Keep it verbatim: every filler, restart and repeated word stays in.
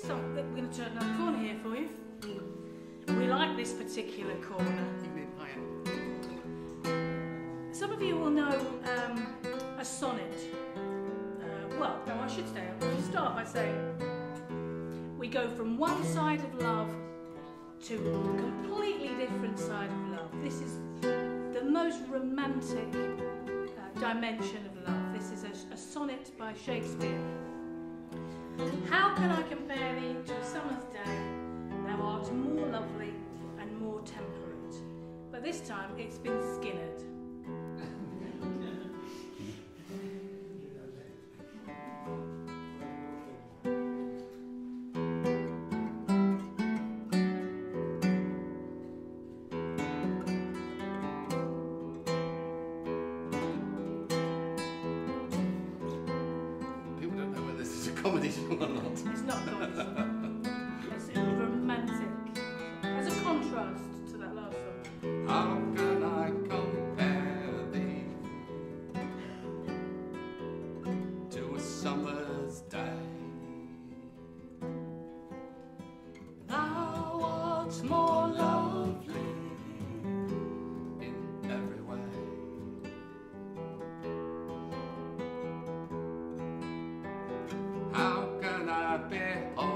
some, we're going to turn another corner here for you. We like this particular corner. Some of you will know um, a sonnet. Uh, well, no, I should say, I'll start by saying we go from one side of love to a completely different side of love. This is the most romantic uh, dimension of love. This is a, a sonnet by Shakespeare. How can I compare thee to a summer's day? Thou art more lovely and more temperate. But this time it's been Skinnered. Comedy or not? It's not comedy. It's romantic. As a contrast to that last song. How can I compare thee to a summer's day? Thou art more lovely in every way. How can I behold